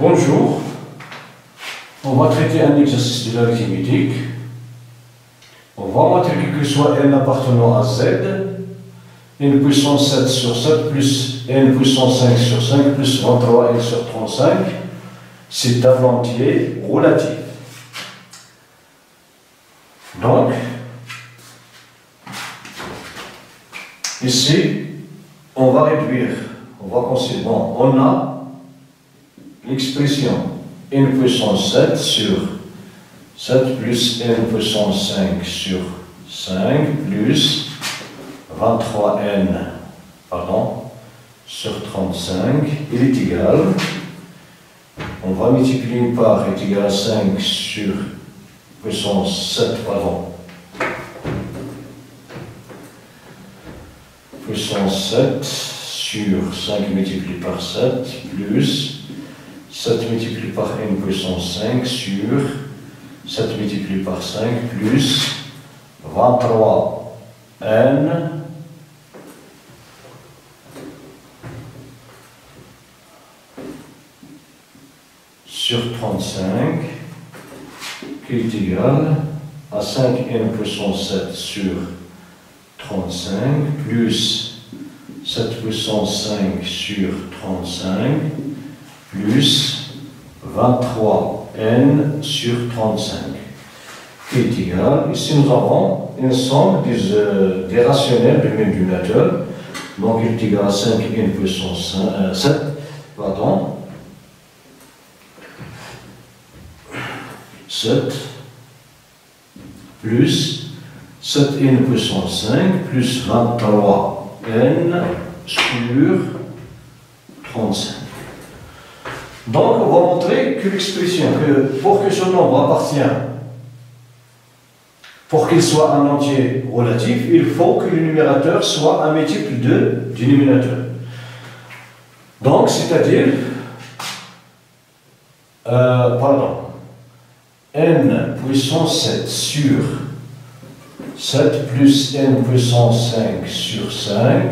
Bonjour, on va traiter un exercice de l'arithmétique. On va montrer que soit n appartenant à z, n puissance 7 sur 7 plus n puissance 5 sur 5 plus 23 n sur 35, c'est un entier relatif. Donc, ici, on va réduire, on va considérer, bon, on a l'expression n puissance 7 sur 7 plus n puissance 5 sur 5 plus 23n sur 35, il est égal, on va multiplier par est égal à 5 sur puissance 7, puissance 7 sur 5 multiplié par 7 plus 7 multiplié par n puissance 5 sur 7 multiplié par 5 plus 23n sur 35 qui est égal à 5n puissance 7 sur 35 plus 7 puissance 5 sur 35 plus 23n sur 35 qui est égal, ici nous avons une somme des rationnels du dénominateur, donc il est égal à 5n puissance 7, pardon, 7 plus 7n puissance 5 plus 23n sur 35. Donc, on va montrer que l'expression, que pour que ce nombre appartient, pour qu'il soit un entier relatif, il faut que le numérateur soit un multiple du dénominateur. Donc, c'est-à-dire, n puissance 7 sur 7 plus n puissance 5 sur 5,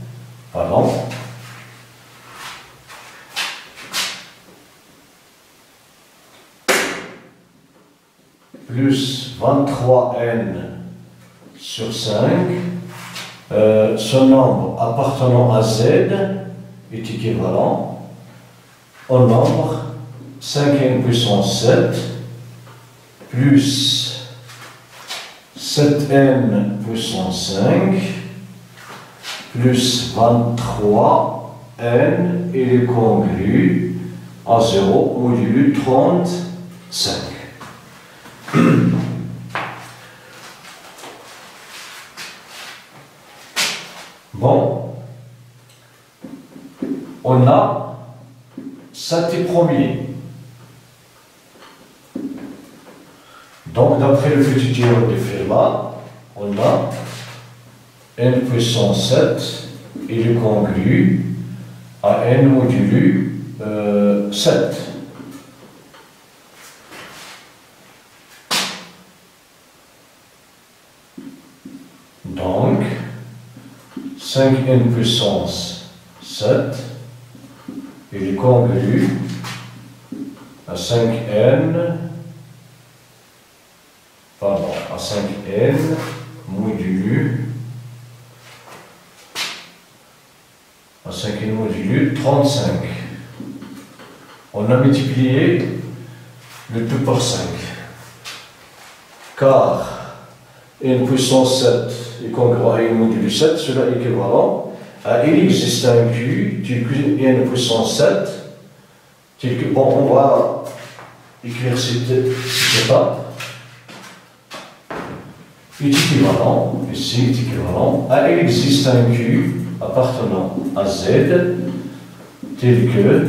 plus 23n sur 5, ce nombre appartenant à z est équivalent au nombre 5n puissance 7 plus 7n puissance 5 plus 23n et le congru à 0 modulo 35. Bon, on a 7 premiers. Donc, d'après le petit théorème de Fermat, on a n puissance 7 et le congru à n modulo 7. Donc, 5n puissance 7 et le congru à 5n modulo 35. On a multiplié le tout par 5. Car n puissance 7 est congruent à n modulo 7, cela est équivalent à il existe un Q, n puissance 7, tel que, bon, on va écrire cette étape. Est équivalent, ici est équivalent, à il existe un Q appartenant à Z, tel que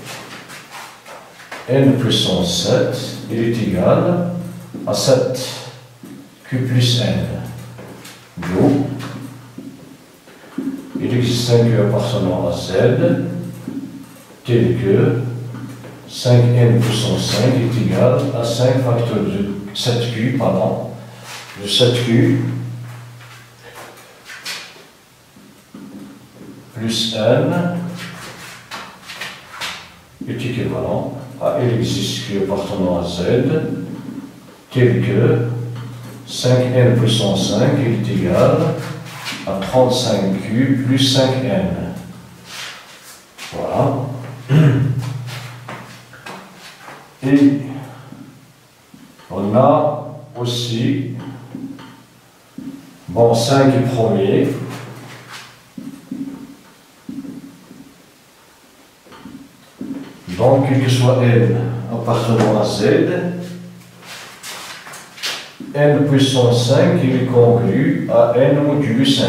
n puissance 7, il est égal à 7 Q plus n, d'où il existe un Q appartenant à Z, tel que 5n puissance 5 est égal à 5 facteur de 7Q, de 7Q plus n est équivalent il existe Q appartenant à Z, tel que 5n puissance 5 est égal à 35Q plus 5n. Voilà. Et on a aussi, bon, 5 est premier. Donc, quel que soit n appartenant à Z, n puissance 5, il est congru à n modulo 5.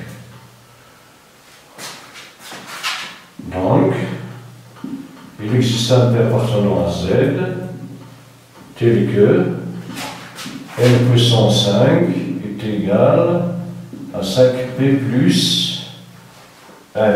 Donc, il existe un P appartenant à Z, tel que n puissance 5 est égal à 5p plus n.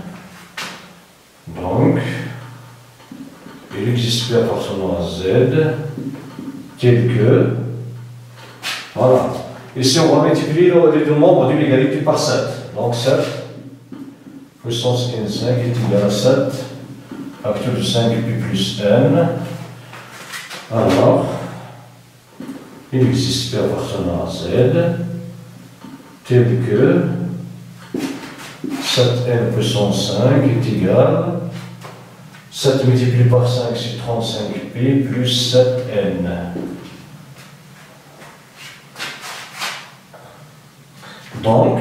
Donc, il existe P appartenant à Z, tel que, voilà. Ici, on va multiplier les deux membres d'une égalité par 7. Donc 7 puissance n5 est égal à 7 facteur de 5p plus n. Alors, il existe P appartenant à Z, tel que 7n puissance 5 est égal 7 multiplié par 5, c'est 35p plus 7n. Donc,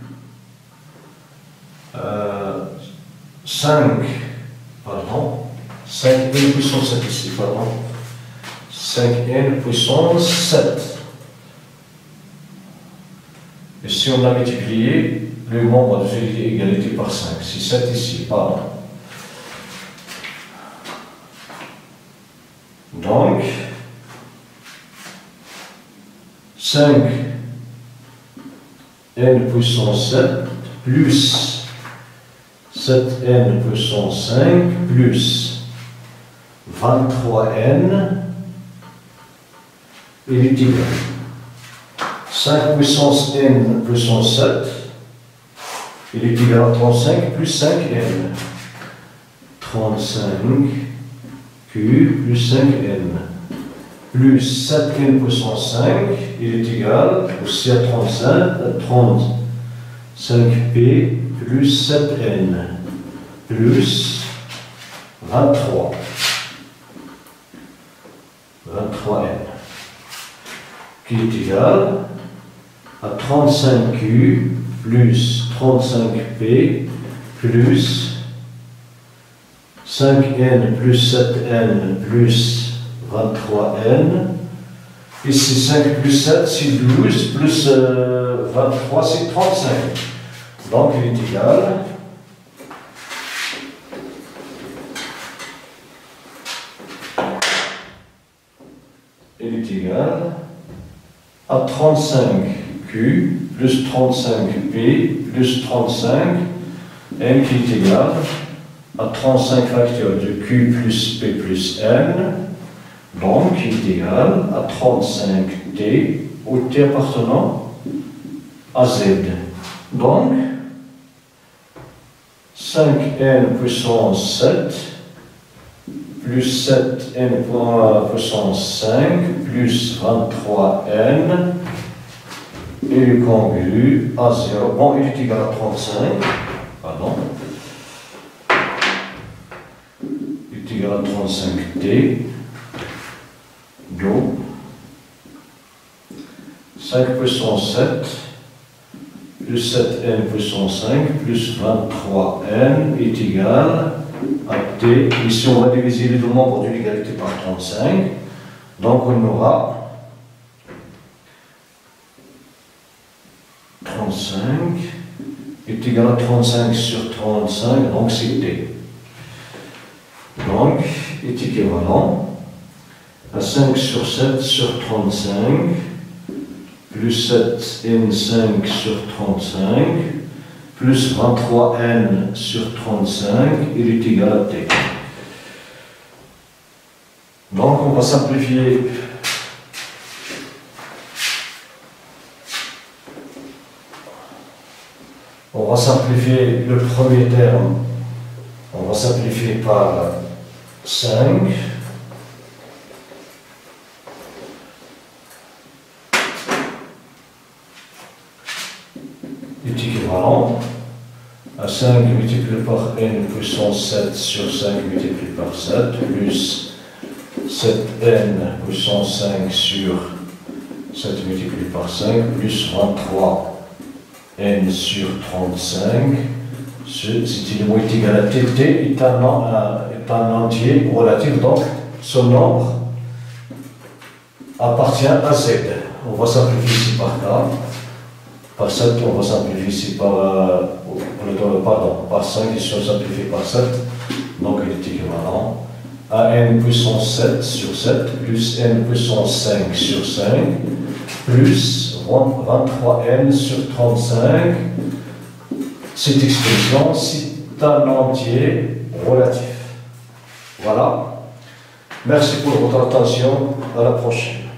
5n puissance 7 ici, pardon. 5n puissance 7. Et si on a multiplié le nombre de égalité par 5, c'est 7 ici, pardon. Donc, 5n puissance 7 plus 7n puissance 5 plus 23n, il est égal 5 puissance n puissance 7, il est égal à 35 plus 5n. 35q plus 5n plus 7n puissance 5, il est égal aussi à 35p plus 7n plus 23n qui est égal à 35q plus 35p plus 5n plus 7n plus 23n. Ici 5 plus 7 c'est 12 plus 23 c'est 35. Donc il est égal à 35q plus 35p plus 35 n qui est égal à 35 facteurs de q plus p plus n, donc qui est égal à 35t au t appartenant à z. Donc 5n puissance 7 plus 7n puissance 5 plus 23n est congru à 0. Bon, il est égal à 35, pardon. Il est égal à 35t. Donc, 5 puissance 7 plus 7n puissance 5 plus 23n est égal à t. Ici, on va diviser les deux membres d'une égalité par 35. Donc, on aura 35 est égal à 35 sur 35, donc c'est t. Donc, est équivalent à 5 sur 7 sur 35 plus 7n5 sur 35 plus 23n sur 35, il est égal à t. Donc on va simplifier le premier terme, on va simplifier par 5 est équivalent à 5 multiplié par n puissance 7 sur 5 multiplié par 7 plus 7n puissance 5 sur 7 multiplié par 5 plus 23n sur 35. C'est une moitié égal à tt est un entier relatif, donc ce nombre appartient à z. On va simplifier ici par k. Par 7, on va simplifier ici par 5, ici on simplifie par 7, donc il est équivalent à n puissance 7 sur 7 plus n puissance 5 sur 5 plus 23n sur 35. Cette expression, c'est un entier relatif. Voilà. Merci pour votre attention. À la prochaine.